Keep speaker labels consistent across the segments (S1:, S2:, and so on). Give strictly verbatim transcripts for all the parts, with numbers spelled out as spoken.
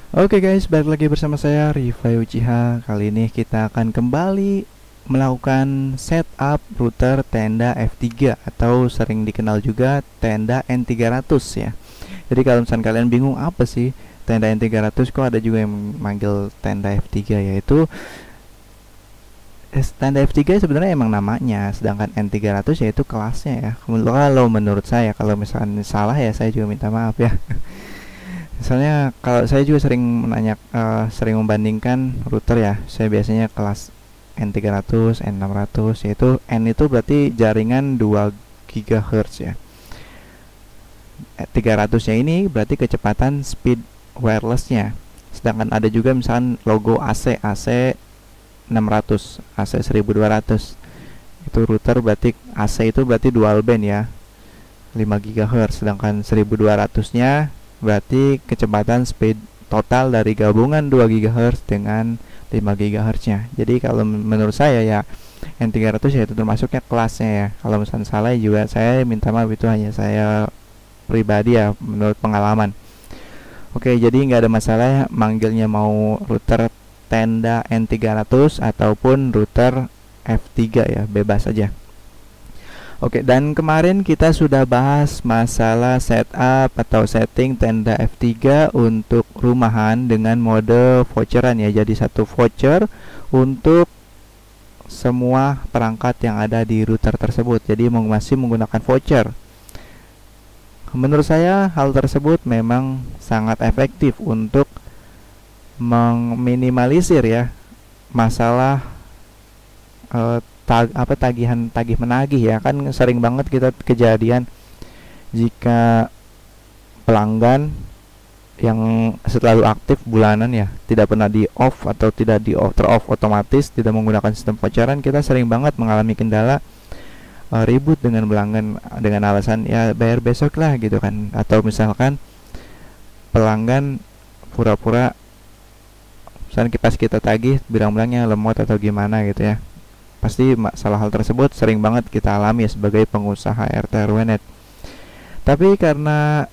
S1: Oke guys, balik lagi bersama saya Rifai Uchiha. Kali ini kita akan kembali melakukan setup router tenda F tiga atau sering dikenal juga tenda N tiga ratus ya. Jadi kalau misalnya kalian bingung apa sih tenda N tiga ratus, kok ada juga yang manggil tenda F tiga, yaitu tenda F tiga sebenarnya emang namanya, sedangkan N tiga ratus yaitu kelasnya ya. Kalau menurut saya, kalau misalnya salah ya saya juga minta maaf ya. Misalnya kalau saya juga sering menanya, uh, sering membandingkan router ya. Saya biasanya kelas N tiga ratus, N enam ratus, yaitu N itu berarti jaringan dua gigahertz ya. tiga ratus-nya ini berarti kecepatan speed wirelessnya. Sedangkan ada juga misalkan logo A C, A C enam ratus, A C seribu dua ratus. Itu router berarti A C itu berarti dual band ya, lima gigahertz. Sedangkan seribu dua ratus-nya berarti kecepatan speed total dari gabungan dua gigahertz dengan lima gigahertz-nya. Jadi kalau menurut saya ya N tiga ratus ya itu termasuknya kelasnya ya. Kalau misalnya salah juga saya minta maaf, itu hanya saya pribadi ya, menurut pengalaman. Oke, jadi nggak ada masalah ya manggilnya mau router tenda N tiga ratus ataupun router F tiga ya, bebas aja. Oke, dan kemarin kita sudah bahas masalah setup atau setting tenda F tiga untuk rumahan dengan mode voucheran ya. Jadi satu voucher untuk semua perangkat yang ada di router tersebut. Jadi masih menggunakan voucher. Menurut saya hal tersebut memang sangat efektif untuk meminimalisir ya masalah uh, Tag, apa tagihan tagih menagih ya. Kan sering banget kita kejadian jika pelanggan yang selalu aktif bulanan ya tidak pernah di off atau tidak di off, ter off otomatis, tidak menggunakan sistem voucheran, kita sering banget mengalami kendala uh, ribut dengan pelanggan dengan alasan ya bayar besok lah gitu kan, atau misalkan pelanggan pura-pura misalnya pas kita tagih bilang-bilangnya lemot atau gimana gitu ya. Pasti masalah hal tersebut sering banget kita alami ya sebagai pengusaha R T R W net. Tapi karena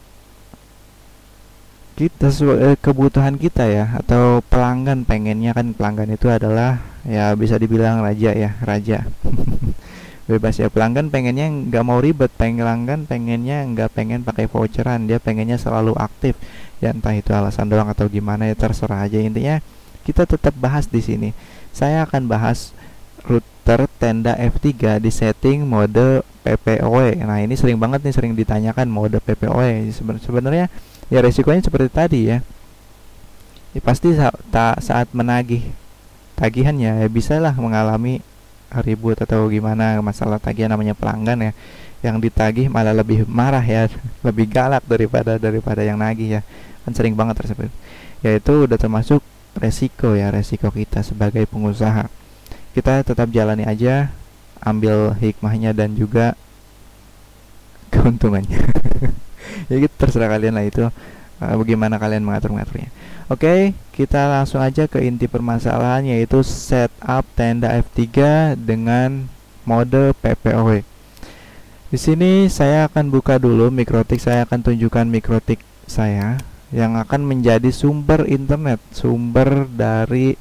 S1: kita eh, kebutuhan kita ya, atau pelanggan pengennya, kan pelanggan itu adalah ya bisa dibilang raja ya, raja. Bebas ya, pelanggan pengennya nggak mau ribet, pelanggan pengennya nggak pengen pakai voucheran, dia pengennya selalu aktif ya, entah itu alasan doang atau gimana ya, terserah aja. Intinya kita tetap bahas di sini. Saya akan bahas router tenda F tiga di setting mode P P O E. Nah, ini sering banget nih, sering ditanyakan mode P P O E. Sebenarnya ya resikonya seperti tadi ya. Ya pasti sa ta saat menagih tagihannya ya bisalah mengalami ribut atau gimana masalah tagihan, namanya pelanggan ya. Yang ditagih malah lebih marah ya, lebih galak daripada daripada yang nagih ya. Kan sering banget tersebut. Yaitu udah termasuk resiko ya, resiko kita sebagai pengusaha. Kita tetap jalani aja, ambil hikmahnya dan juga keuntungannya. Ya gitu, terserah kalian lah itu uh, bagaimana kalian mengatur-ngaturnya. Oke, kita langsung aja ke inti permasalahan, yaitu setup tenda F tiga dengan mode P P O E. Di sini saya akan buka dulu Mikrotik, saya akan tunjukkan Mikrotik saya yang akan menjadi sumber internet, sumber dari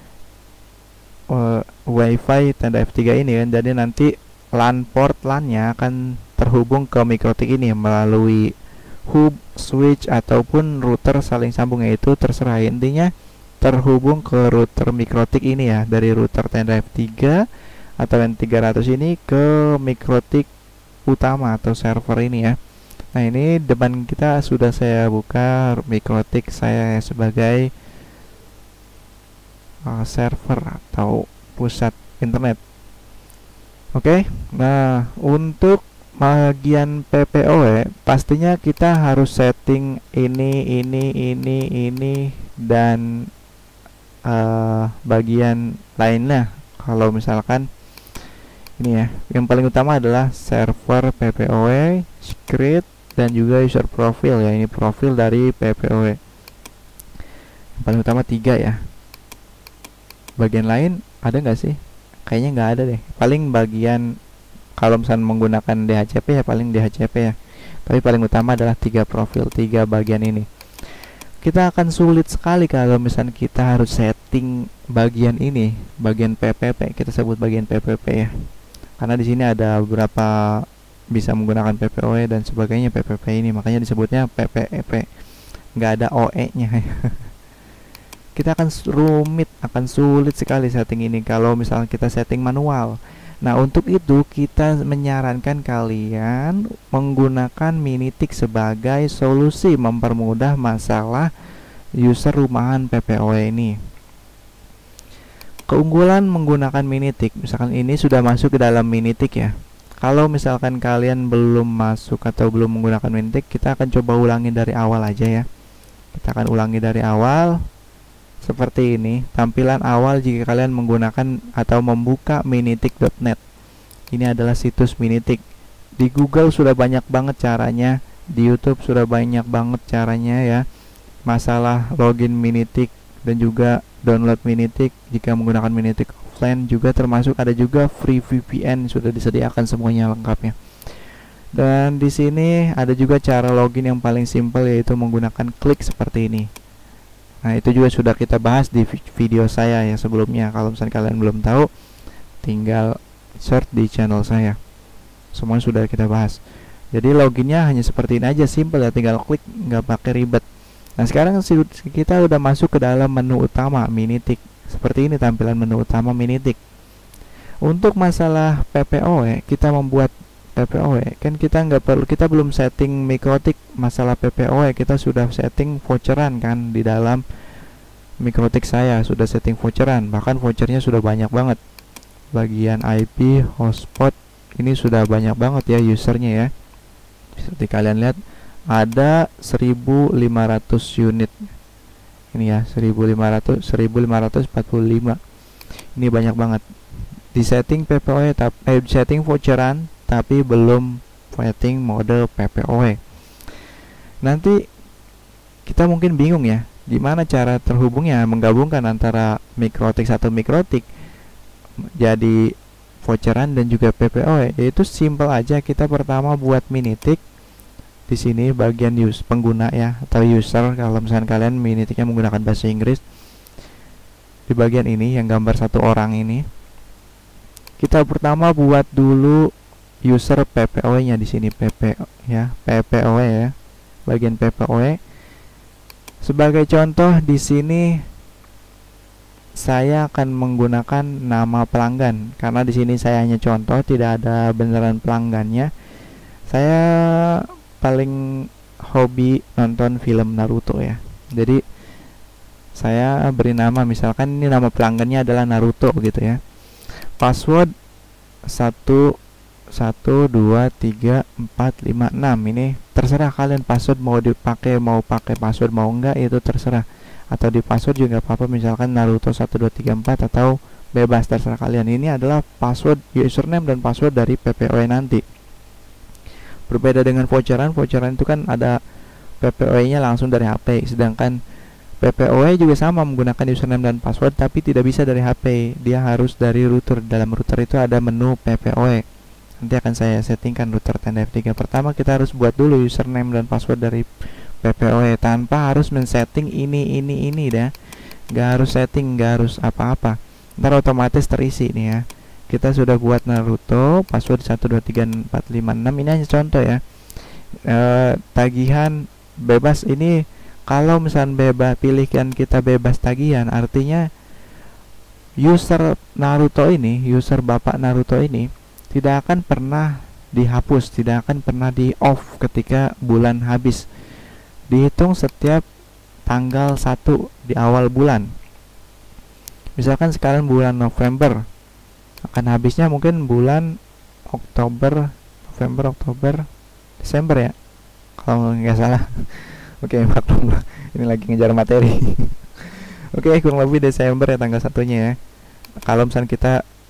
S1: Uh, WiFi tenda F tiga ini kan. Jadi nanti LAN port LAN-nya akan terhubung ke Mikrotik ini melalui hub, switch ataupun router saling sambung, yaitu terserah. Intinya terhubung ke router Mikrotik ini ya, dari router tenda F tiga atau N tiga ratus ini ke Mikrotik utama atau server ini ya. Nah, ini depan kita sudah saya buka Mikrotik saya sebagai Uh, server atau pusat internet. Oke, okay? Nah untuk bagian P P O E pastinya kita harus setting ini, ini, ini, ini dan uh, bagian lainnya. Kalau misalkan ini ya, yang paling utama adalah server P P O E, script dan juga user profile ya. Ini profil dari P P O E. Yang paling utama tiga ya. Bagian lain ada nggak sih? Kayaknya nggak ada deh. Paling bagian kalau misalnya menggunakan D H C P ya paling D H C P ya. Tapi paling utama adalah tiga profil, tiga bagian ini. kita akan sulit sekali kalau misalnya kita harus setting bagian ini, bagian P P P, kita sebut bagian P P P ya. Karena di sini ada beberapa bisa menggunakan P P O E dan sebagainya P P P ini, makanya disebutnya P P E P. Nggak ada O E-nya. Kita akan rumit, akan sulit sekali setting ini kalau misalnya kita setting manual. Nah, untuk itu kita menyarankan kalian menggunakan Minitik sebagai solusi mempermudah masalah user rumahan P P O E ini. Keunggulan menggunakan Minitik, misalkan ini sudah masuk ke dalam Minitik ya. Kalau misalkan kalian belum masuk atau belum menggunakan Minitik, kita akan coba ulangi dari awal aja ya. Kita akan ulangi dari awal. Seperti ini, tampilan awal jika kalian menggunakan atau membuka minitik dot net. Ini adalah situs Minitik. Di Google sudah banyak banget caranya, di YouTube sudah banyak banget caranya ya. Masalah login Minitik dan juga download Minitik jika menggunakan Minitik offline juga termasuk, ada juga free V P N, sudah disediakan semuanya lengkapnya. Dan di sini ada juga cara login yang paling simpel, yaitu menggunakan klik seperti ini. Nah, itu juga sudah kita bahas di video saya ya sebelumnya. Kalau misalnya kalian belum tahu, tinggal search di channel saya. Semua sudah kita bahas. Jadi loginnya hanya seperti ini aja, simple ya, tinggal klik, nggak pakai ribet. Nah, sekarang kita udah masuk ke dalam menu utama Minitik. Seperti ini tampilan menu utama Minitik. Untuk masalah P P O E, kita membuat P P O E kan kita nggak perlu, kita belum setting Mikrotik. Masalah P P O E kita sudah setting voucheran kan, di dalam Mikrotik saya sudah setting voucheran, bahkan vouchernya sudah banyak banget. Bagian I P, hotspot ini sudah banyak banget ya usernya ya. Seperti kalian lihat ada seribu lima ratus unit ini ya, seribu lima ratus, seribu lima ratus empat puluh lima. Ini banyak banget. Di setting P P O E, eh, setting voucheran tapi belum setting mode P P O E. Nanti kita mungkin bingung ya, gimana cara terhubungnya, menggabungkan antara Mikrotik satu Mikrotik jadi voucheran dan juga P P O E. Yaitu simple aja, kita pertama buat Minitik. Di sini bagian use pengguna ya, atau user kalau misalnya kalian Minitiknya menggunakan bahasa Inggris. Di bagian ini yang gambar satu orang ini, kita pertama buat dulu user P P O E-nya di sini, P P ya, P P O E ya. Bagian P P O E. Sebagai contoh di sini saya akan menggunakan nama pelanggan karena di sini saya hanya contoh, tidak ada beneran pelanggannya. Saya paling hobi nonton film Naruto ya. Jadi saya beri nama, misalkan ini nama pelanggannya adalah Naruto gitu ya. Password satu satu dua tiga empat lima enam, ini terserah kalian password mau dipakai, mau pakai password mau enggak itu terserah, atau di password juga apa-apa, misalkan Naruto satu dua tiga empat atau bebas, terserah kalian. Ini adalah password username dan password dari P P O E nanti. Berbeda dengan voucheran, voucheran itu kan ada P P O E-nya langsung dari H P, sedangkan P P O E juga sama menggunakan username dan password tapi tidak bisa dari H P, dia harus dari router. Dalam router itu ada menu P P O E. Nanti akan saya settingkan router Tenda F tiga. Pertama kita harus buat dulu username dan password dari P P O E tanpa harus men-setting ini ini ini dah. Nggak harus setting, nggak harus apa-apa. Ntar otomatis terisi nih ya. Kita sudah buat Naruto password satu dua tiga empat lima enam, ini hanya contoh ya. E, tagihan bebas ini, kalau misalnya bebas pilihkan kita bebas tagihan, artinya user Naruto ini, user bapak Naruto ini tidak akan pernah dihapus, tidak akan pernah di off ketika bulan habis. Dihitung setiap tanggal satu di awal bulan. Misalkan sekarang bulan November, akan habisnya mungkin bulan Oktober, November, Oktober, Desember ya, kalau nggak salah. Oke, maklum lah, ini lagi ngejar materi. Oke, kurang lebih Desember ya tanggal satunya ya. Kalau misalnya kita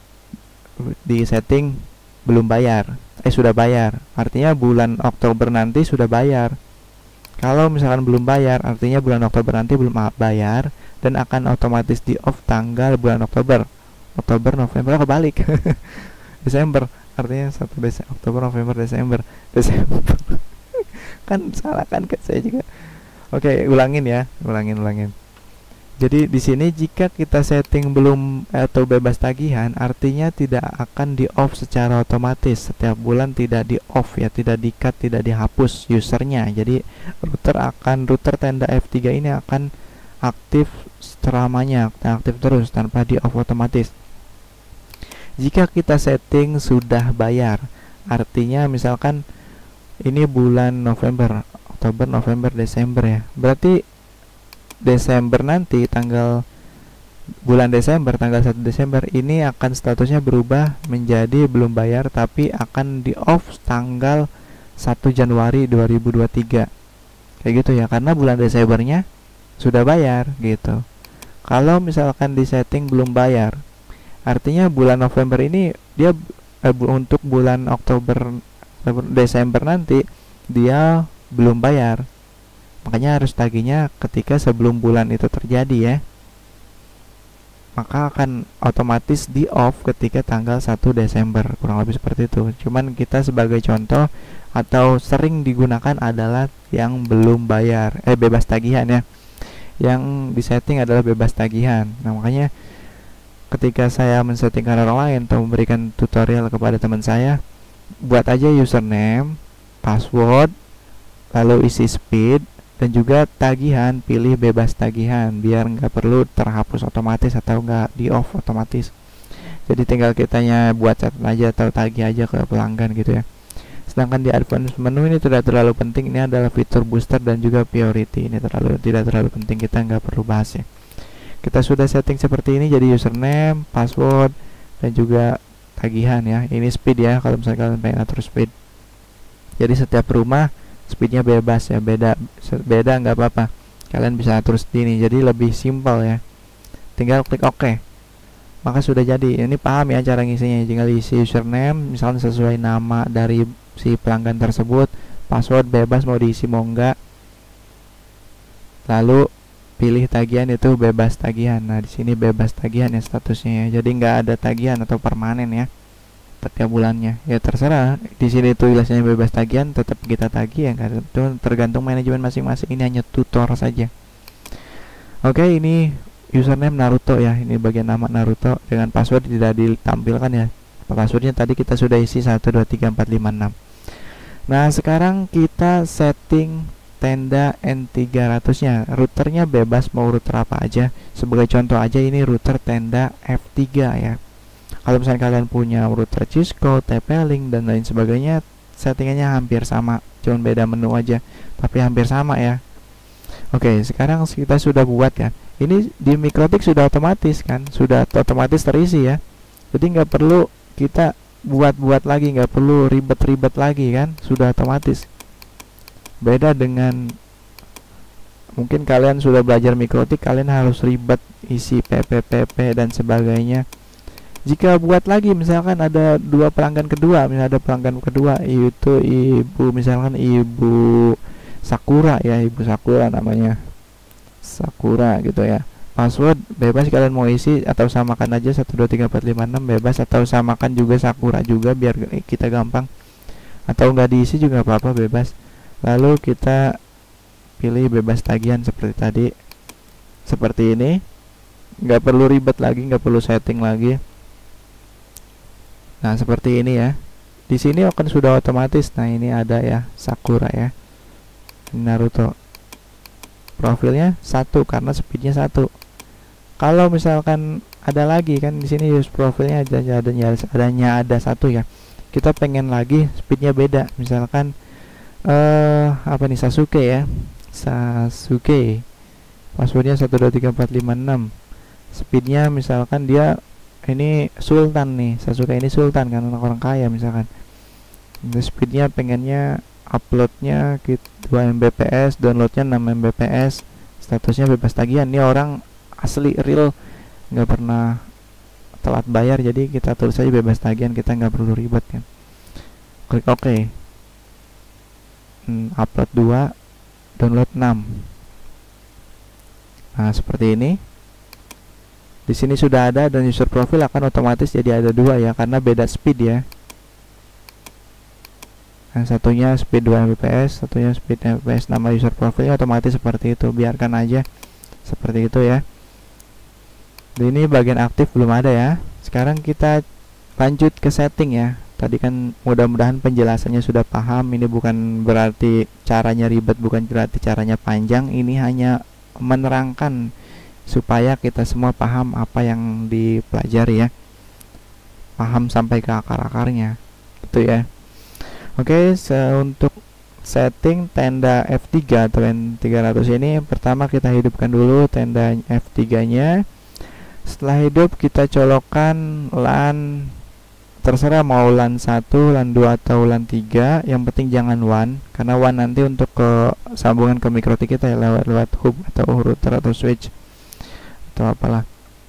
S1: di setting belum bayar, eh sudah bayar, artinya bulan Oktober nanti sudah bayar. Kalau misalkan belum bayar, artinya bulan Oktober nanti belum bayar dan akan otomatis di off tanggal bulan Oktober. Oktober, November, kebalik. Desember, artinya satu Desember, Oktober, November, Desember, Desember. Kan salah kan, kan saya juga. Oke, ulangin ya, ulangin ulangin. Jadi di sini jika kita setting belum atau bebas tagihan, artinya tidak akan di off secara otomatis setiap bulan, tidak di off ya, tidak di cut, tidak dihapus usernya. Jadi router akan router tenda F tiga ini akan aktif selamanya, aktif terus tanpa di off otomatis. Jika kita setting sudah bayar, artinya misalkan ini bulan November, Oktober, November, Desember ya, berarti Desember nanti tanggal bulan Desember tanggal satu Desember ini akan statusnya berubah menjadi belum bayar, tapi akan di off tanggal satu Januari dua ribu dua puluh tiga. Kayak gitu ya, karena bulan Desembernya sudah bayar gitu. Kalau misalkan di setting belum bayar, artinya bulan November ini dia eh, untuk bulan Oktober Desember nanti dia belum bayar. Makanya harus tagihnya ketika sebelum bulan itu terjadi ya. Maka akan otomatis di off ketika tanggal satu Desember, kurang lebih seperti itu. Cuman kita sebagai contoh atau sering digunakan adalah yang belum bayar, eh bebas tagihan ya. Yang disetting adalah bebas tagihan. Nah, makanya ketika saya men-settingkan orang lain atau memberikan tutorial kepada teman saya, buat aja username, password, lalu isi speed, dan juga tagihan, pilih bebas tagihan biar nggak perlu terhapus otomatis atau nggak di off otomatis. Jadi tinggal kitanya buat catat aja atau tagih aja ke pelanggan gitu ya. Sedangkan di advance menu ini tidak terlalu penting, ini adalah fitur booster dan juga priority, ini terlalu tidak terlalu penting, kita nggak perlu bahas ya. Kita sudah setting seperti ini, jadi username, password, dan juga tagihan ya. Ini speed ya, kalau misalnya kalian pengen atur speed. Jadi setiap rumah speednya bebas ya, beda beda nggak apa-apa, kalian bisa atur sendiri, jadi lebih simpel ya. Tinggal klik OK, maka sudah jadi. Ini paham ya cara ngisinya, tinggal isi username misalnya sesuai nama dari si pelanggan tersebut, password bebas mau diisi mau enggak, lalu pilih tagihan itu bebas tagihan. Nah di sini bebas tagihan ya statusnya ya, jadi nggak ada tagihan atau permanen ya setiap bulannya ya, terserah. Di sini tulisnya bebas tagihan, tetap kita tagih ya kan, itu tergantung manajemen masing-masing, ini hanya tutor saja. Oke, ini username Naruto ya, ini bagian nama Naruto, dengan password tidak ditampilkan ya. Passwordnya tadi kita sudah isi satu dua tiga empat lima enam. Nah sekarang kita setting tenda N tiga ratus nya, routernya bebas mau router apa aja. Sebagai contoh aja, ini router tenda F tiga ya. Kalau misalnya kalian punya router Cisco, T P-Link, dan lain sebagainya, settingannya hampir sama, cuma beda menu aja, tapi hampir sama ya. Oke, sekarang kita sudah buat kan. Ini di MikroTik sudah otomatis kan, sudah otomatis terisi ya. Jadi nggak perlu kita buat-buat lagi, nggak perlu ribet-ribet lagi kan, sudah otomatis. Beda dengan mungkin kalian sudah belajar MikroTik, kalian harus ribet isi P P P P dan sebagainya. Jika buat lagi misalkan ada dua pelanggan kedua, misalnya ada pelanggan kedua itu ibu, misalkan ibu Sakura ya, ibu Sakura namanya Sakura gitu ya. Password bebas kalian mau isi atau samakan aja satu dua tiga empat lima enam, bebas, atau samakan juga Sakura juga biar kita gampang, atau nggak diisi juga apa-apa, bebas. Lalu kita pilih bebas tagihan seperti tadi, seperti ini, nggak perlu ribet lagi, nggak perlu setting lagi. Nah seperti ini ya. Di sini akan sudah otomatis. Nah ini ada ya Sakura ya, Naruto. Profilnya satu karena speednya satu. Kalau misalkan ada lagi kan di sini use profilnya ada adanya adanya ada satu ya. Kita pengen lagi speednya beda. Misalkan eh apa nih, Sasuke ya. Sasuke. Passwordnya satu dua tiga empat lima enam. Speednya misalkan dia ini Sultan nih, Sasuke ini Sultan kan, orang kaya misalkan. Speednya pengennya uploadnya dua M B P S, downloadnya enam M B P S, statusnya bebas tagihan. Ini orang asli real, nggak pernah telat bayar, jadi kita tulis aja bebas tagihan, kita nggak perlu ribet kan. Klik OK. hmm, upload dua, download enam. Nah seperti ini. Di sini sudah ada, dan user profil akan otomatis jadi ada dua ya, karena beda speed ya. Yang satunya speed dua Mbps, satunya speed Mbps. Nama user profile otomatis seperti itu, biarkan aja seperti itu ya. Di ini bagian aktif belum ada ya. Sekarang kita lanjut ke setting ya. Tadi kan mudah-mudahan penjelasannya sudah paham. Ini bukan berarti caranya ribet, bukan berarti caranya panjang. Ini hanya menerangkan supaya kita semua paham apa yang dipelajari ya, paham sampai ke akar-akarnya gitu ya. Oke, so untuk setting tenda F tiga atau N tiga ratus ini, pertama kita hidupkan dulu tenda F tiga nya. Setelah hidup kita colokkan LAN, terserah mau LAN satu, LAN dua atau LAN tiga, yang penting jangan WAN, karena WAN nanti untuk ke sambungan ke MikroTik kita ya, lewat lewat hub atau router atau switch atau apalah.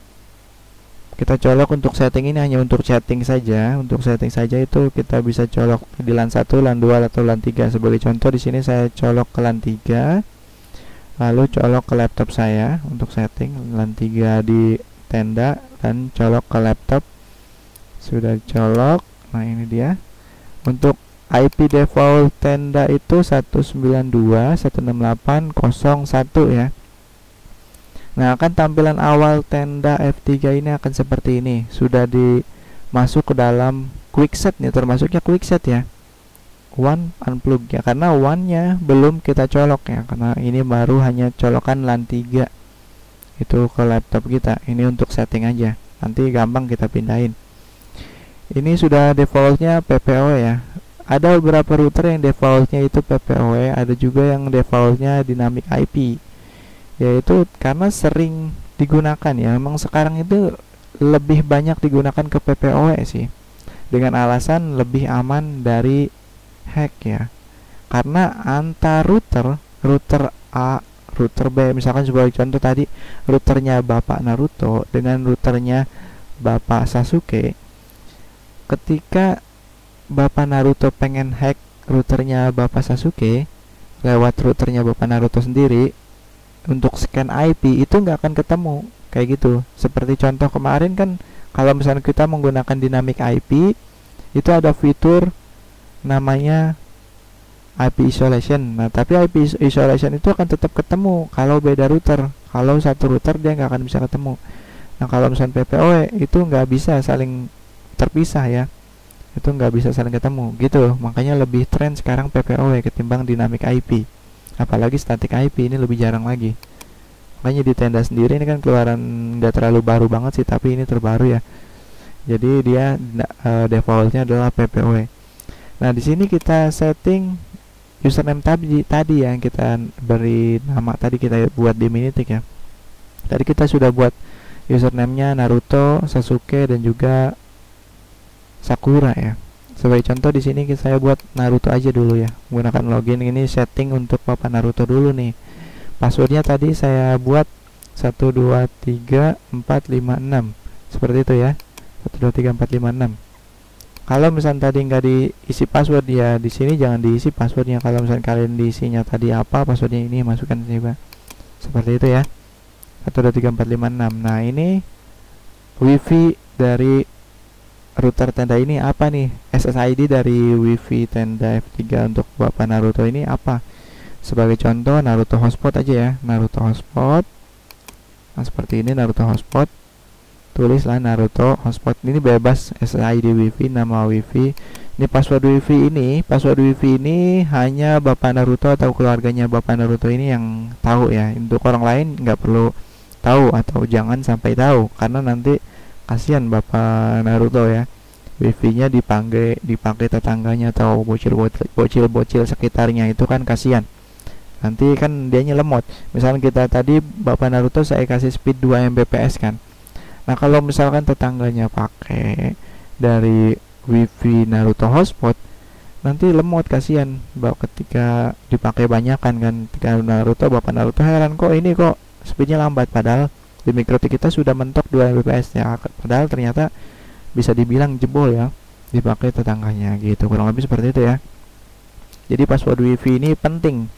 S1: Kita colok untuk setting ini hanya untuk setting saja. Untuk setting saja itu kita bisa colok di LAN satu, LAN dua atau LAN tiga. Sebagai contoh di sini saya colok ke LAN tiga, lalu colok ke laptop saya untuk setting LAN tiga di tenda dan colok ke laptop. Sudah colok. Nah, ini dia. Untuk I P default tenda itu seratus sembilan puluh dua titik seratus enam puluh delapan titik nol satu ya. Nah, akan tampilan awal tenda F tiga ini akan seperti ini. Sudah dimasuk ke dalam quickset nih, termasuknya quickset ya. WAN unplug ya, karena WAN-nya belum kita colok ya, karena ini baru hanya colokan LAN tiga itu ke laptop kita. Ini untuk setting aja, nanti gampang kita pindahin. Ini sudah defaultnya P P O ya. Ada beberapa router yang defaultnya itu P P O E, ada juga yang defaultnya dynamic I P, yaitu karena sering digunakan ya. Memang sekarang itu lebih banyak digunakan ke P P O E sih, dengan alasan lebih aman dari hack ya. Karena antar router, router A, router B, misalkan sebagai contoh tadi routernya Bapak Naruto dengan routernya Bapak Sasuke, ketika Bapak Naruto pengen hack routernya Bapak Sasuke lewat routernya Bapak Naruto sendiri, untuk scan I P itu nggak akan ketemu kayak gitu. Seperti contoh kemarin kan, kalau misalnya kita menggunakan dynamic I P itu ada fitur namanya I P isolation. Nah, tapi I P isolation itu akan tetap ketemu kalau beda router. Kalau satu router dia nggak akan bisa ketemu. Nah, kalau misalnya P P O E itu nggak bisa saling terpisah ya, itu nggak bisa saling ketemu gitu. Makanya lebih tren sekarang P P O E ketimbang dynamic I P. Apalagi static I P ini lebih jarang lagi. Makanya di tenda sendiri ini kan keluaran nggak terlalu baru banget sih, tapi ini terbaru ya. Jadi dia uh, defaultnya adalah P P O E. Nah, di sini kita setting username tadi tadi yang kita beri nama tadi, kita buat di Minitik ya. Tadi kita sudah buat username-nya Naruto, Sasuke dan juga Sakura ya. Sebagai contoh di sini saya buat Naruto aja dulu ya. Menggunakan login ini, setting untuk Bapak Naruto dulu nih. Passwordnya tadi saya buat satu dua tiga empat lima enam. Seperti itu ya. satu dua tiga empat lima enam. Kalau misalnya tadi nggak diisi password ya, di sini jangan diisi passwordnya. Kalau misalnya kalian diisinya tadi apa, passwordnya ini masukkan juga. Seperti itu ya. satu dua tiga empat lima enam. Nah, ini wifi dari router tenda ini apa nih? S S I D dari wifi tenda F tiga untuk Bapak Naruto ini apa? Sebagai contoh Naruto hotspot aja ya. Naruto hotspot. Nah, seperti ini Naruto hotspot. Tulislah Naruto hotspot. Ini bebas S S I D wifi, nama wifi. Ini password wifi ini, password wifi ini hanya Bapak Naruto atau keluarganya Bapak Naruto ini yang tahu ya. Untuk orang lain nggak perlu tahu atau jangan sampai tahu, karena nanti kasihan Bapak Naruto ya, wifi-nya dipakai dipakai tetangganya atau bocil-bocil sekitarnya, itu kan kasihan. Nanti kan dianya lemot. Misalnya kita tadi Bapak Naruto saya kasih speed dua Mbps kan. Nah, kalau misalkan tetangganya pakai dari wifi Naruto hotspot, nanti lemot, kasihan. Bahwa ketika dipakai banyak kan kan ketika Naruto, Bapak Naruto heran kok ini kok speednya lambat, padahal di MikroTik kita sudah mentok dua Mbps ya, padahal ternyata bisa dibilang jebol ya, dipakai tetangganya gitu. Kurang lebih seperti itu ya. Jadi password wifi ini penting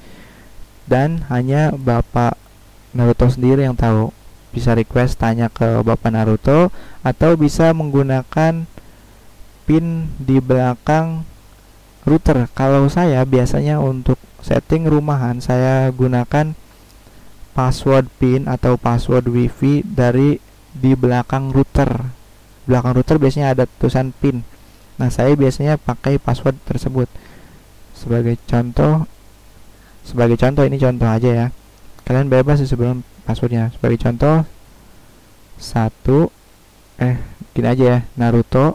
S1: dan hanya Bapak Naruto sendiri yang tahu. Bisa request tanya ke Bapak Naruto atau bisa menggunakan pin di belakang router. Kalau saya biasanya untuk setting rumahan saya gunakan password pin atau password wifi dari di belakang router. Belakang router biasanya ada tulisan pin. Nah, saya biasanya pakai password tersebut. Sebagai contoh, sebagai contoh ini contoh aja ya. Kalian bebas sebelum passwordnya. Sebagai contoh, satu eh gini aja ya, Naruto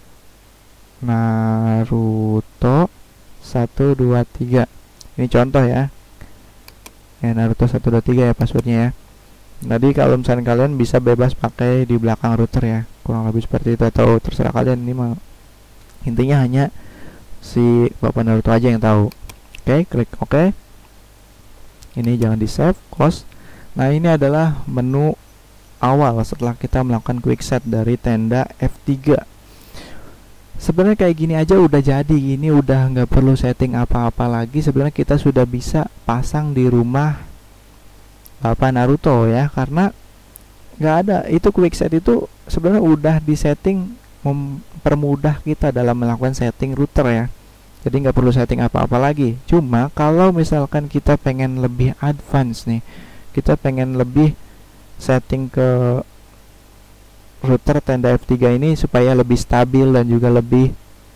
S1: Naruto satu dua tiga. Ini contoh ya. Ya, Naruto satu dua tiga ya passwordnya ya. Jadi kalau misalnya kalian bisa bebas pakai di belakang router ya. Kurang lebih seperti itu, atau terserah kalian. Ini mah intinya hanya si Bapak Naruto aja yang tahu. Oke, klik oke. Ini jangan di save, close. Nah, ini adalah menu awal setelah kita melakukan quick set dari tenda F tiga. Sebenarnya kayak gini aja udah jadi. Ini udah nggak perlu setting apa-apa lagi. Sebenarnya kita sudah bisa pasang di rumah Bapak Naruto ya, karena nggak ada itu quick set itu sebenarnya udah disetting mempermudah kita dalam melakukan setting router ya. Jadi nggak perlu setting apa-apa lagi. Cuma kalau misalkan kita pengen lebih advance nih, kita pengen lebih setting ke router tenda F tiga ini supaya lebih stabil dan juga lebih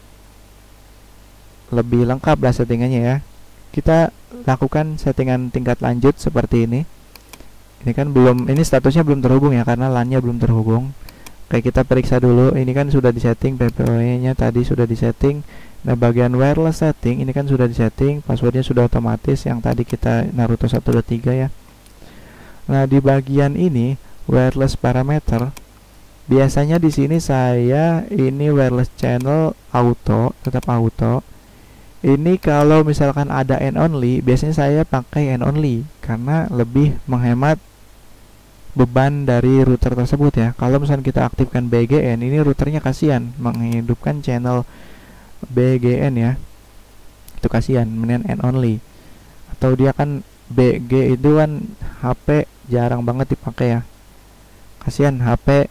S1: lebih lengkap lah settingannya ya. Kita lakukan settingan tingkat lanjut seperti ini. Ini kan belum, ini statusnya belum terhubung ya karena LAN-nya belum terhubung. Oke, kita periksa dulu. Ini kan sudah disetting, P P O E-nya tadi sudah disetting. Nah, bagian wireless setting ini kan sudah disetting, passwordnya sudah otomatis yang tadi kita Naruto satu dua tiga ya. Nah, di bagian ini wireless parameter, biasanya di sini saya ini wireless channel auto, tetap auto. Ini kalau misalkan ada N only, biasanya saya pakai N only karena lebih menghemat beban dari router tersebut ya. Kalau misalnya kita aktifkan B G N, ini routernya kasihan menghidupkan channel B G N ya. Itu kasihan, mendingan N only. Atau dia kan B G itu kan H P jarang banget dipakai ya. Kasihan H P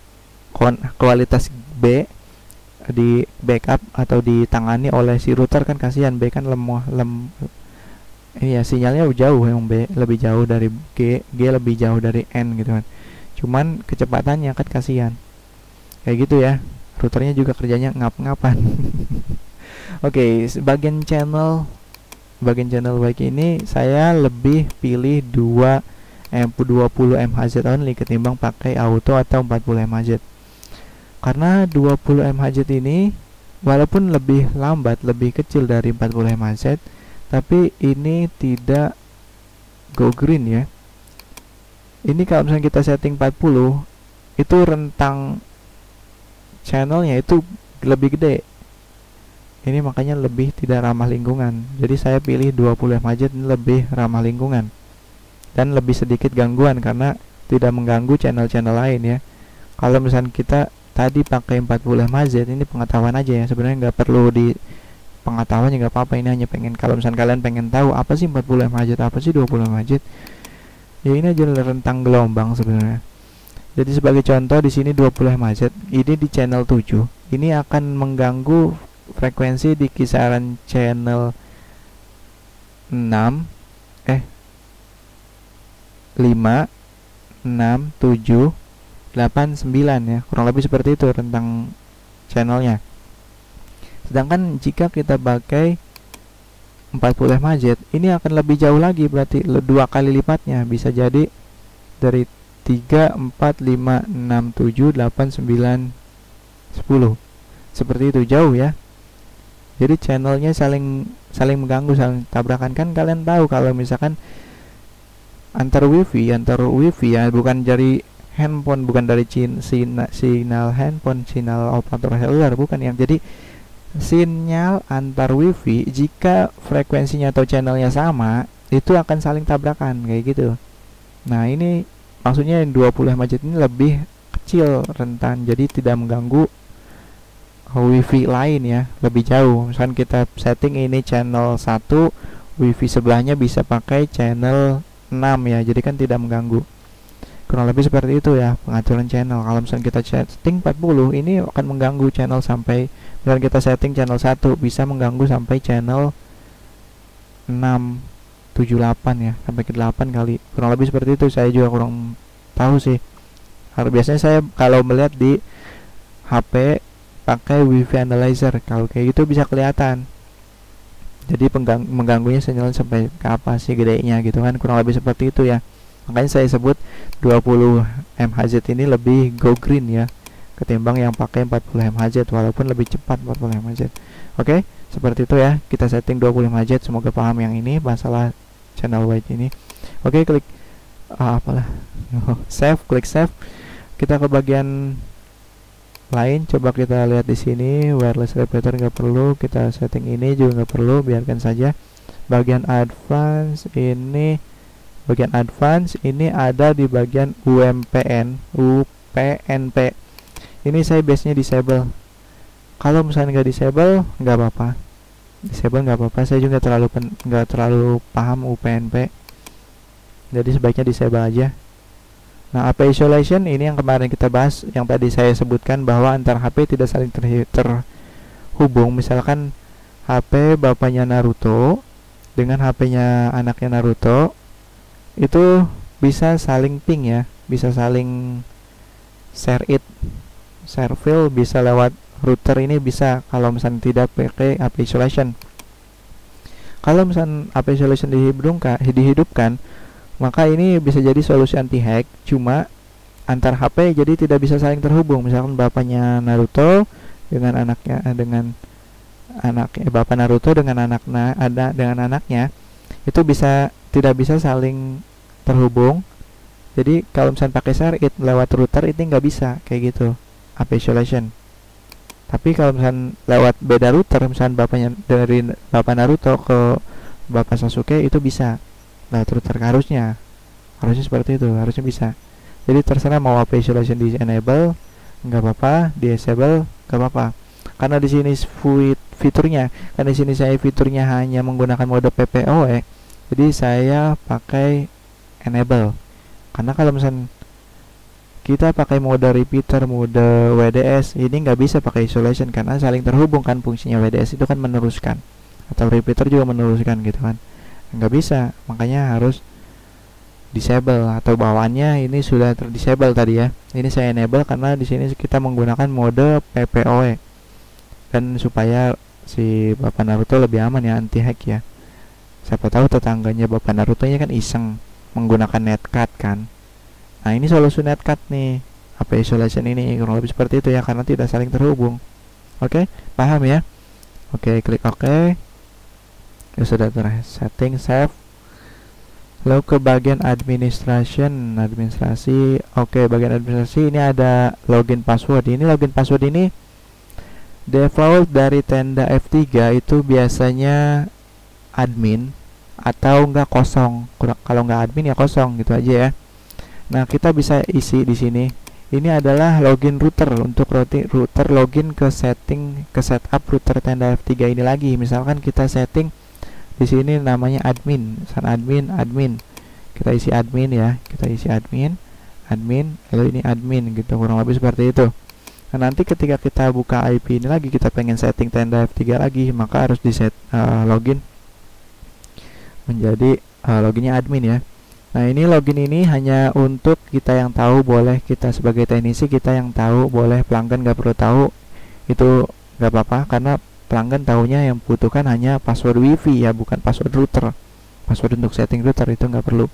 S1: kualitas B di backup atau ditangani oleh si router kan kasihan. B kan lemah lem iya sinyalnya jauh, yang B lebih jauh dari G, G lebih jauh dari N gitu kan. Cuman kecepatannya kan kasihan. Kayak gitu ya. Routernya juga kerjanya ngap-ngapan. Oke, okay, bagian channel bagian channel baik ini saya lebih pilih dua puluh M H Z only ketimbang pakai auto atau empat puluh M H Z. Karena dua puluh M H Z ini walaupun lebih lambat, lebih kecil dari empat puluh M H Z, tapi ini tidak go green ya. Ini kalau misalnya kita setting empat puluh, itu rentang channelnya itu lebih gede. Ini makanya lebih tidak ramah lingkungan. Jadi saya pilih dua puluh M H Z, ini lebih ramah lingkungan dan lebih sedikit gangguan karena tidak mengganggu channel-channel lain ya. Kalau misalnya kita tadi pakai empat puluh M H Z, ini pengetahuan aja ya, sebenarnya nggak perlu di pengetahuan juga apa-apa. Ini hanya pengen, kalau misalnya kalian pengen tahu apa sih empat puluh M H Z, apa sih dua puluh M H Z, ya ini aja rentang gelombang sebenarnya. Jadi sebagai contoh di sini dua puluh M H Z, ini di channel tujuh, ini akan mengganggu frekuensi di kisaran channel enam eh lima, enam, tujuh, delapan, sembilan ya, kurang lebih seperti itu rentang channelnya. Sedangkan jika kita pakai empat puluh M H Z, ini akan lebih jauh lagi, berarti dua kali lipatnya, bisa jadi dari tiga, empat, lima, enam, tujuh, delapan, sembilan, sepuluh. Seperti itu, jauh ya. Jadi channelnya saling saling mengganggu, saling tabrakan. Kan kalian tahu kalau misalkan antar wifi, antar wifi ya, bukan dari handphone, bukan dari sinyal, sinyal handphone, sinyal operator seluler, bukan yang jadi sinyal antar wifi, jika frekuensinya atau channelnya sama, itu akan saling tabrakan kayak gitu. Nah, ini maksudnya yang dua puluh M H Z ini lebih kecil rentan, jadi tidak mengganggu wifi lain ya, lebih jauh. Misalkan kita setting ini channel satu, wifi sebelahnya bisa pakai channel enam ya, jadi kan tidak mengganggu. kurang lebih seperti itu ya pengaturan channel. Kalau misalnya kita setting empat puluh, ini akan mengganggu channel sampai, misalnya kita setting channel satu bisa mengganggu sampai channel enam, tujuh, delapan ya, sampai ke delapan kali, kurang lebih seperti itu. Saya juga kurang tahu sih. Harus biasanya saya kalau melihat di H P pakai Wi-Fi analyzer, kalau kayak gitu bisa kelihatan. Jadi penggang mengganggunya sinyal sampai ke apa sih gedenya gitu kan, kurang lebih seperti itu ya. Makanya saya sebut dua puluh M H Z ini lebih go green ya ketimbang yang pakai empat puluh M H Z, walaupun lebih cepat empat puluh M H Z. Oke, seperti itu ya. Kita setting dua puluh M H Z. Semoga paham yang ini masalah channel wide ini. Oke, klik ah, apalah. Save, klik save. Kita ke bagian lain, coba kita lihat di sini. Wireless repeater nggak perlu, kita setting ini juga nggak perlu, biarkan saja. Bagian advance ini, bagian advance ini ada di bagian U M P N, U P N P. Ini saya biasanya disable. Kalau misalnya nggak disable nggak apa-apa, disable nggak apa-apa. Saya juga terlalu nggak terlalu paham U P N P, jadi sebaiknya disable aja. Nah, A P isolation ini yang kemarin kita bahas, yang tadi saya sebutkan bahwa antar H P tidak saling terhubung. Misalkan H P bapaknya Naruto dengan H P-nya anaknya Naruto itu bisa saling ping ya, bisa saling share it, share file bisa lewat router ini bisa, kalau misalnya tidak pakai A P isolation. Kalau misalnya A P isolation dihidupkan, dihidupkan maka ini bisa jadi solusi anti hack, cuma antar H P jadi tidak bisa saling terhubung. Misalkan bapaknya Naruto dengan anaknya eh, dengan anak eh, bapak Naruto dengan anaknya ada dengan anaknya itu bisa tidak bisa saling terhubung. Jadi kalau misalnya pakai share it lewat router itu nggak bisa kayak gitu A P isolation. Tapi kalau misalnya lewat beda router, misalnya bapaknya dari bapak Naruto ke bapak Sasuke itu bisa. Nah, router harusnya harusnya seperti itu, harusnya bisa. Jadi terserah mau A P isolation di enable nggak apa-apa, di disable nggak apa-apa. Karena di sini fiturnya, karena di sini saya fiturnya hanya menggunakan mode P P O E, jadi saya pakai enable. Karena kalau misalnya kita pakai mode repeater, mode W D S, ini nggak bisa pakai isolation karena saling terhubung kan, fungsinya W D S itu kan meneruskan, atau repeater juga meneruskan gitu kan. Nggak bisa, makanya harus disable atau bawaannya ini sudah terdisable tadi ya. Ini saya enable karena di sini kita menggunakan mode P P O E dan supaya si bapak Naruto lebih aman ya, anti hack ya. Siapa tahu tetangganya bapak Naruto nya kan iseng menggunakan netcat kan. Nah, ini solusi netcat nih, A P isolation ini kurang lebih seperti itu ya, karena tidak saling terhubung. Oke, paham ya? Oke, klik OK. Ya sudah tersetting, save. Lalu ke bagian administration, administrasi. Oke, bagian administrasi ini ada login password. Ini login password ini default dari tenda F tiga itu biasanya admin atau enggak kosong. Kalau enggak admin ya kosong gitu aja ya. Nah, kita bisa isi di sini. Ini adalah login router untuk router login ke setting, ke setup router tenda F tiga ini lagi. Misalkan kita setting di sini namanya admin, san admin, admin. Kita isi admin ya, kita isi admin, admin, lalu ini admin gitu, kurang lebih seperti itu. Nah, nanti ketika kita buka I P ini lagi, kita pengen setting tenda F tiga lagi, maka harus di set uh, login menjadi uh, loginnya admin ya. Nah, ini login ini hanya untuk kita yang tahu, boleh kita sebagai teknisi kita yang tahu, boleh pelanggan nggak perlu tahu, itu nggak apa-apa karena pelanggan tahunya yang butuhkan hanya password wifi ya, bukan password router. Password untuk setting router itu nggak perlu.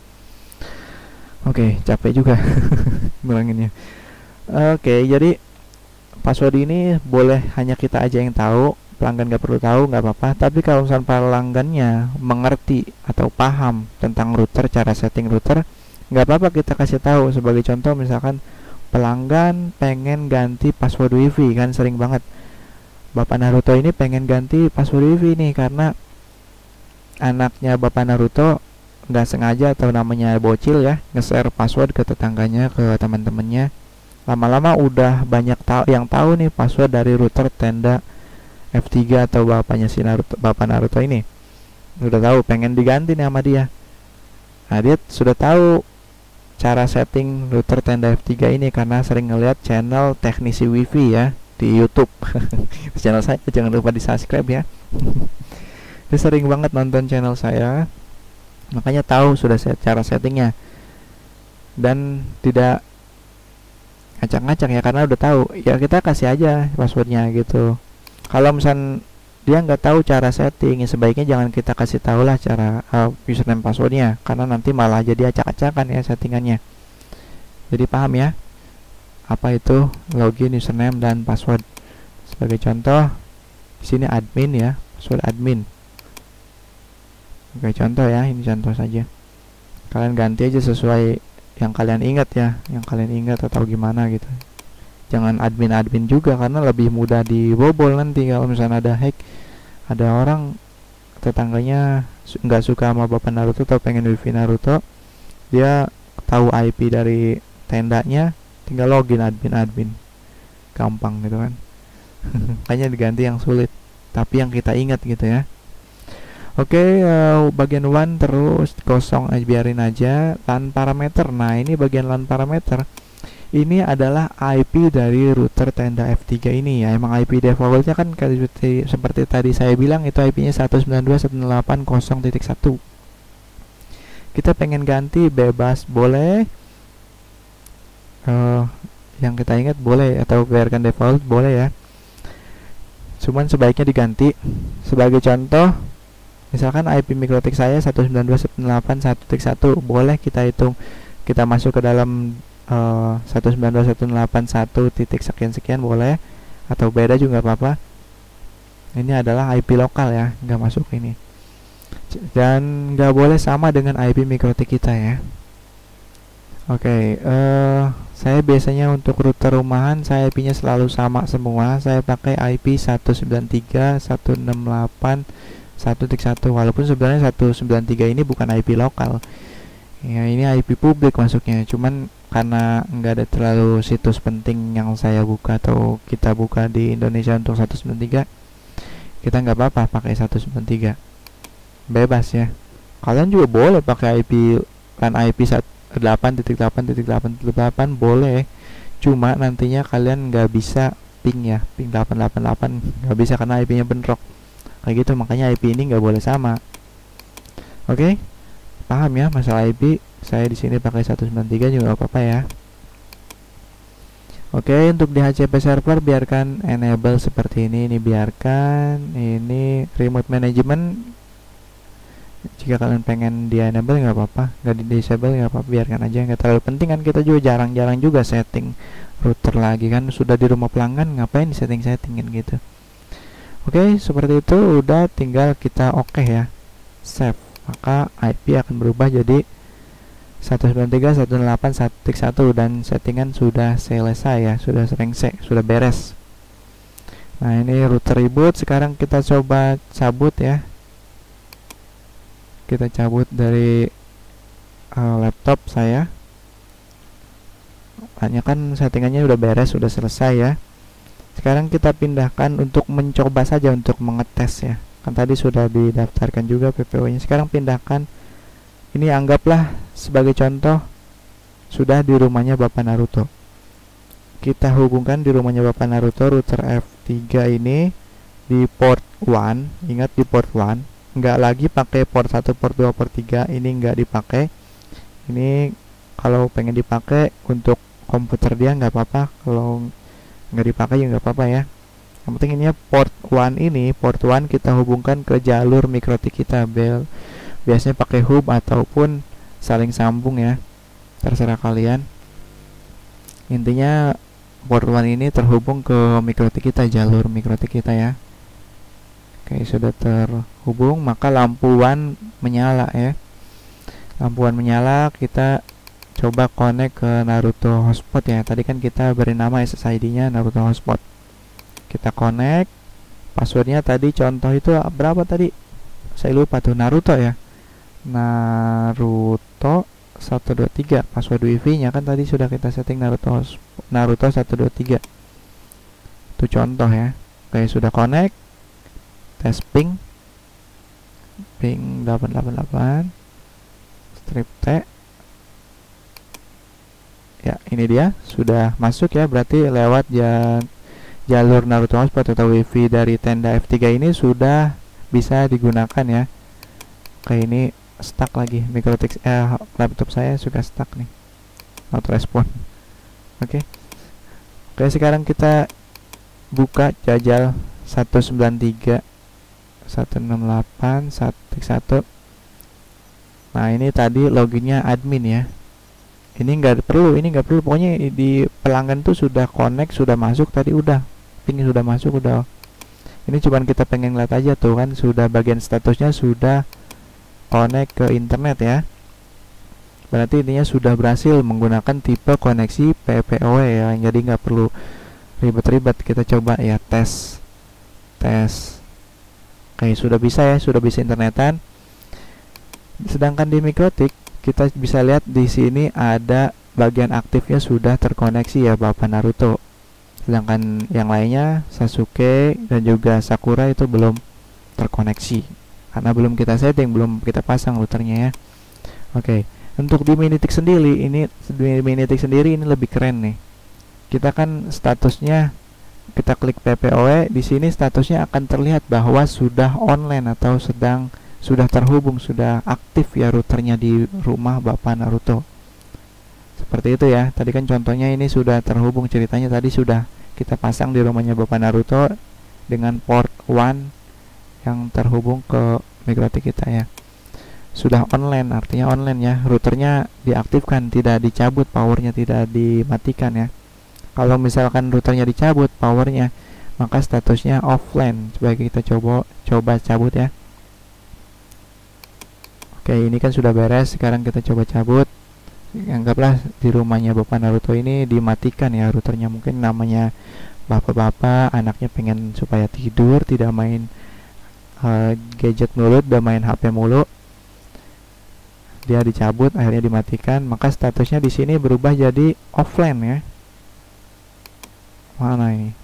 S1: Oke, capek juga ngulanginnya. Oke, jadi password ini boleh hanya kita aja yang tahu, pelanggan nggak perlu tahu, nggak apa-apa. Tapi kalau misalnya pelanggannya mengerti atau paham tentang router, cara setting router, nggak apa-apa kita kasih tahu. Sebagai contoh, misalkan pelanggan pengen ganti password wifi, kan sering banget bapak Naruto ini pengen ganti password wifi nih karena anaknya bapak Naruto nggak sengaja atau namanya bocil ya nge-share password ke tetangganya, ke teman-temannya. Lama-lama udah banyak tahu yang tahu nih password dari router tenda F tiga atau bapaknya si Naruto, bapak Naruto ini udah tahu pengen diganti nih sama dia. Nah, dia sudah tahu cara setting router Tenda F tiga ini karena sering ngeliat channel teknisi wifi ya di YouTube. Channel saya jangan lupa di subscribe ya. Dia sering banget nonton channel saya, makanya tahu sudah set cara settingnya dan tidak ngacak-ngacak ya, karena udah tahu ya kita kasih aja passwordnya gitu. Kalau misal dia nggak tahu cara setting, ya sebaiknya jangan kita kasih tahu lah cara uh, username passwordnya, karena nanti malah jadi acak-acakan ya settingannya. Jadi paham ya apa itu login, username dan password. Sebagai contoh di sini admin ya, password admin. Oke, contoh ya, ini contoh saja. Kalian ganti aja sesuai yang kalian ingat ya, yang kalian ingat atau gimana gitu. Jangan admin-admin juga karena lebih mudah dibobol nanti kalau misalnya ada hack, ada orang tetangganya nggak su suka sama Bapak Naruto atau pengen wifi Naruto, dia tahu I P dari tendanya, tinggal login admin-admin, gampang gitu kan. Makanya diganti yang sulit tapi yang kita ingat gitu ya. Oke, okay, uh, bagian one terus kosong aja, biarin aja. LAN parameter, nah ini bagian LAN parameter. Ini adalah I P dari router Tenda F tiga ini ya. Emang I P defaultnya kan seperti, seperti tadi saya bilang itu I P-nya seratus sembilan puluh dua titik satu delapan nol titik satu. Kita pengen ganti bebas boleh. Uh, yang kita ingat boleh atau biarkan default boleh ya. Cuman sebaiknya diganti. Sebagai contoh, misalkan I P MikroTik saya seratus sembilan puluh dua titik satu delapan nol satu titik satu, boleh kita hitung, kita masuk ke dalam Uh, seratus sembilan puluh dua titik satu delapan satu titik sekian-sekian boleh, atau beda juga apa-apa. Ini adalah I P lokal ya, nggak masuk ini, dan nggak boleh sama dengan I P MikroTik kita ya. Oke, okay, uh, saya biasanya untuk router rumahan saya I P-nya selalu sama semua. Saya pakai I P seratus sembilan puluh tiga titik seratus enam puluh delapan titik satu titik satu, walaupun sebenarnya seratus sembilan puluh tiga ini bukan I P lokal ya, ini I P publik masuknya. Cuman karena nggak ada terlalu situs penting yang saya buka atau kita buka di Indonesia untuk seratus sembilan puluh tiga, kita nggak apa-apa pakai seratus sembilan puluh tiga, bebas ya. Kalian juga boleh pakai I P kan I P delapan titik delapan titik delapan titik delapan boleh, cuma nantinya kalian nggak bisa ping ya, ping delapan delapan delapan nggak bisa karena I P-nya bentrok kayak gitu. Makanya I P ini nggak boleh sama. Oke, okay? Paham ya masalah I P? Saya di sini pakai seratus sembilan puluh tiga juga gak apa-apa ya. Oke, untuk di H C P server biarkan enable seperti ini. Ini biarkan. Ini remote management, jika kalian pengen di enable nggak apa-apa, nggak di disable nggak apa-apa, biarkan aja, nggak terlalu penting kan. Kita juga jarang-jarang juga setting router lagi kan, sudah di rumah pelanggan ngapain di setting-settingin gitu. Oke, seperti itu. Udah, tinggal kita oke okay ya, save, maka I P akan berubah jadi seratus sembilan puluh tiga titik seratus delapan puluh satu titik satu dan settingan sudah selesai ya, sudah selesai, sudah beres. Nah, ini router reboot. Sekarang kita coba cabut ya, kita cabut dari uh, laptop saya. Hanya kan settingannya udah beres, sudah selesai ya. Sekarang kita pindahkan untuk mencoba saja, untuk mengetes ya, kan tadi sudah didaftarkan juga P P O nya. Sekarang pindahkan. Ini anggaplah sebagai contoh sudah di rumahnya Bapak Naruto. Kita hubungkan di rumahnya Bapak Naruto router F tiga ini di port one. Ingat di port one, nggak lagi pakai port satu, port dua, port tiga. Ini nggak dipakai. Ini kalau pengen dipakai untuk komputer dia nggak apa-apa, kalau nggak dipakai juga nggak apa-apa ya. Yang penting ini ya, port one ini, port one kita hubungkan ke jalur MikroTik kita. Bel biasanya pakai hub ataupun saling sambung ya, terserah kalian. Intinya port one ini terhubung ke MikroTik kita, jalur MikroTik kita ya. Oke, sudah terhubung, maka lampu one menyala ya. Lampu one menyala, kita coba connect ke Naruto hotspot ya. Tadi kan kita beri nama S S I D-nya Naruto hotspot. Kita connect. Passwordnya tadi contoh itu berapa tadi? Saya lupa tuh, Naruto ya. Naruto seratus dua puluh tiga password wifi-nya kan tadi sudah kita setting Naruto Naruto seratus dua puluh tiga. Itu contoh ya. Oke, sudah connect. Tes ping. Ping delapan delapan delapan. Strip T. Ya, ini dia sudah masuk ya, berarti lewat ja jalur Naruto Hotspot atau wifi dari tenda F tiga ini sudah bisa digunakan ya. Oke, ini stuck lagi MikroTik, eh, laptop saya suka stuck nih, not respon. Oke. Oke, sekarang kita buka jajal satu sembilan tiga satu enam delapan satu satu. Nah, ini tadi loginnya admin ya. Ini nggak perlu, ini nggak perlu, pokoknya di pelanggan tuh sudah connect, sudah masuk tadi, udah ping sudah masuk, udah. Ini cuman kita pengen lihat aja tuh kan, sudah bagian statusnya sudah connect ke internet ya. Berarti intinya sudah berhasil menggunakan tipe koneksi P P O E ya, jadi nggak perlu ribet-ribet. Kita coba ya, tes tes. Oke, sudah bisa ya, sudah bisa internetan. Sedangkan di MikroTik kita bisa lihat di sini ada bagian aktifnya sudah terkoneksi ya, Bapak Naruto. Sedangkan yang lainnya Sasuke dan juga Sakura itu belum terkoneksi karena belum kita setting, belum kita pasang routernya ya. Oke, untuk di Minitik sendiri ini di Minitik sendiri ini lebih keren nih. Kita kan statusnya, kita klik P P O E, di sini statusnya akan terlihat bahwa sudah online atau sedang sudah terhubung, sudah aktif ya routernya di rumah Bapak Naruto. Seperti itu ya. Tadi kan contohnya ini sudah terhubung, ceritanya tadi sudah kita pasang di rumahnya Bapak Naruto dengan port one yang terhubung ke MikroTik kita ya. Sudah online, artinya online ya. Routernya diaktifkan, tidak dicabut, powernya tidak dimatikan ya. Kalau misalkan routernya dicabut powernya, maka statusnya offline. Coba kita coba coba cabut ya. Oke, ini kan sudah beres. Sekarang kita coba cabut. Anggaplah di rumahnya Bapak Naruto ini dimatikan ya routernya. Mungkin namanya bapak-bapak, anaknya pengen supaya tidur, tidak main uh, gadget mulu, udah main H P mulu. Dia dicabut, akhirnya dimatikan. Maka statusnya di sini berubah jadi offline ya. Mana ini?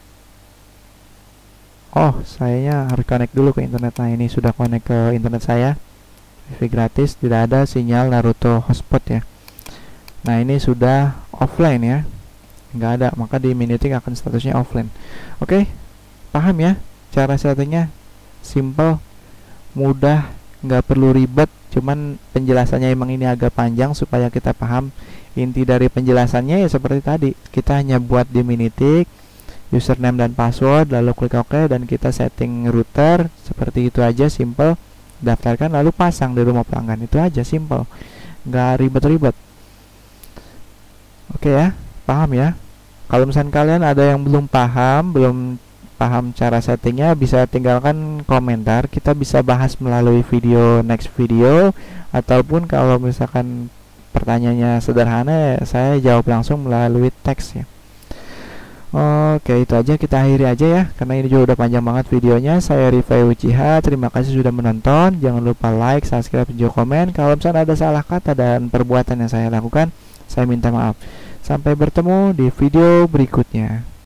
S1: Oh, sayanya harus connect dulu ke internet. Nah, ini sudah connect ke internet saya. Wifi gratis, tidak ada sinyal Naruto Hotspot ya. Nah, ini sudah offline ya, nggak ada, maka di Minitik akan statusnya offline. Oke, paham ya cara settingnya? Simple, mudah, nggak perlu ribet. Cuman penjelasannya emang ini agak panjang supaya kita paham. Inti dari penjelasannya ya seperti tadi, kita hanya buat di Minitik username dan password, lalu klik OK dan kita setting router. Seperti itu aja, simple. Daftarkan lalu pasang di rumah pelanggan, itu aja, simple, nggak ribet-ribet. Oke ya, paham ya? Kalau misalnya kalian ada yang belum paham, belum paham cara settingnya, bisa tinggalkan komentar, kita bisa bahas melalui video next video, ataupun kalau misalkan pertanyaannya sederhana, saya jawab langsung melalui teks ya. Oke, itu aja, kita akhiri aja ya, karena ini juga udah panjang banget videonya. Saya Rifai Uchiha, terima kasih sudah menonton. Jangan lupa like, subscribe, dan juga komen. Kalau misalnya ada salah kata dan perbuatan yang saya lakukan, saya minta maaf. Sampai bertemu di video berikutnya.